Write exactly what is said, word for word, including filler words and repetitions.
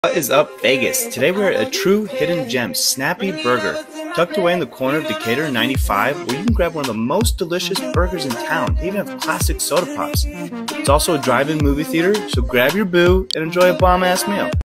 What is up, Vegas? Today we're at a true hidden gem, Snappy Burger, tucked away in the corner of Decatur and ninety-five, where you can grab one of the most delicious burgers in town. They even have classic soda pops. It's also a drive-in movie theater, so grab your boo and enjoy a bomb-ass meal.